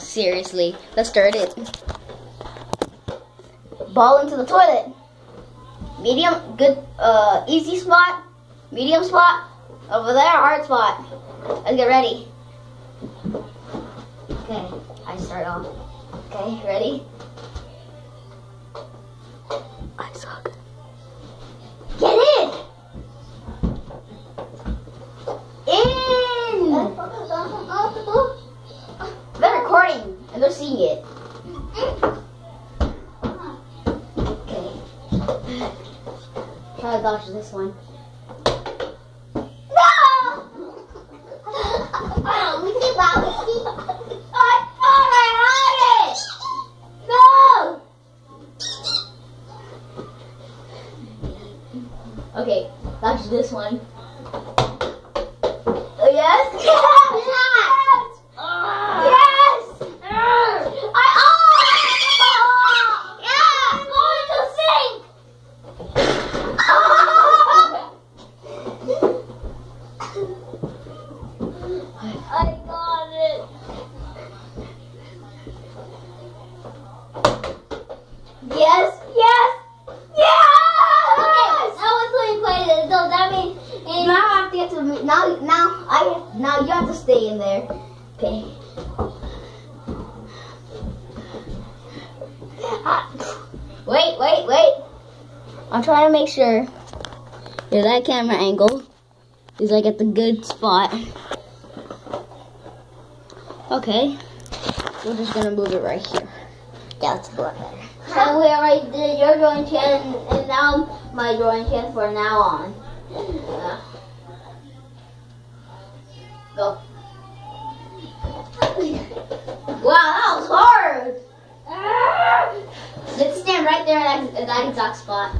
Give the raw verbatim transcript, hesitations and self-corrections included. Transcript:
seriously. Let's start it. Ball into the toilet. Medium, good, uh, easy spot. Medium spot. Over there, hard spot. Let's get ready. Okay, I start off. Okay, ready? I suck. Get in! In! They're recording and they're seeing it. Okay. Try to dodge this one. Okay, dodge this one. Oh, yes? Yes! Yes! Uh, yes! Uh, I, oh! Yeah! I'm going to sink! I got it! Yes! Yes! Now I have to get to the now. Now I now you have to stay in there. Okay. Wait, wait, wait. I'm trying to make sure that that camera angle is like at the good spot. Okay. We're just gonna move it right here. Yeah, that's a lot better. So we already did your drawing chance, and, and now my drawing chance for now on. Uh, Go. Wow, that was hard. Let's stand right there at that, that exact spot.